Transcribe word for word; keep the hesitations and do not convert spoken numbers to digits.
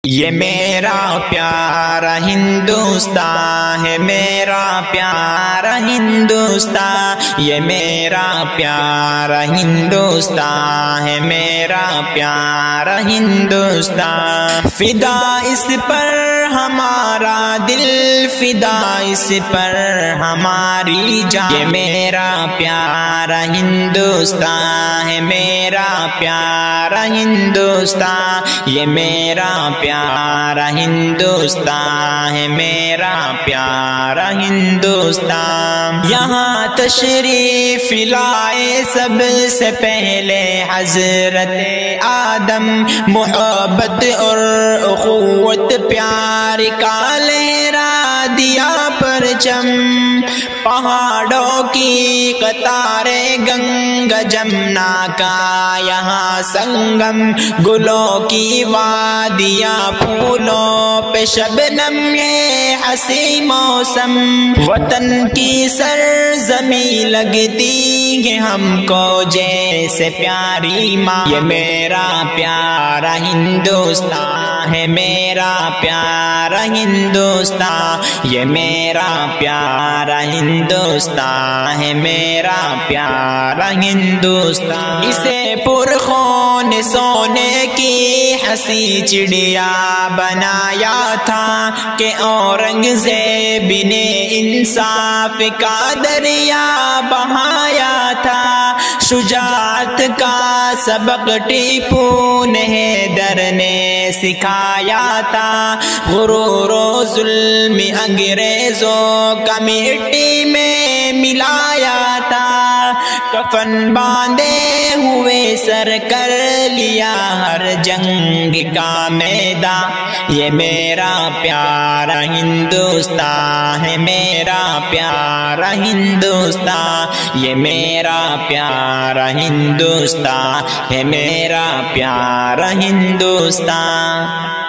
یہ میرا پیارا ہندوستان ہے، میرا پیارا ہندوستان، یہ میرا پیارا ہندوستان ہے، میرا پیارا ہندوستان۔ فدا اس پر ہمارا دل، فدا اس پر ہماری جان، یہ میرا پیارا ہندوستان ہے، میرا پیارا ہندوستان، یہ میرا پیارا ہندوستان ہے، میرا پیارا ہندوستان۔ یہاں تشریف لائے سب سے پہلے حضرت آدم، محبت اور اخوت پیار کا لہرا دیا پرچم، پہاڑوں کی قطاریں گنگا جمنا کا یہاں سنگم، گلوں کی وادیاں پھولوں پہ شبنم، یہ حسین موسم وطن کی سرزمین لگتی ہے ہم کو جیسے پیاری ماں، یہ میرا پیارا ہندوستان ہے، میرا پیارا ہندوستان، یہ میرا پیارا ہندوستان ہے، میرا پیارا ہندوستان۔ اسے پرخون سونے کی ہنسی چڑیا بنایا تھا کہ اورنگزیب نے انصاف کا دریا بہایا تھا، شجاعت کا سبق ٹیپو نے حیدر نے سکھایا تھا، غرور و ظلم انگریزوں کا مٹی میں ملایا تھا، کفن باندھے ہوئے سر کر لیا ہر جنگ کا میدان، یہ میرا پیارا ہندوستان ہے، میرا پیارا ہندوستان، یہ میرا پیارا ہندوستان ہے، میرا پیارا ہندوستان۔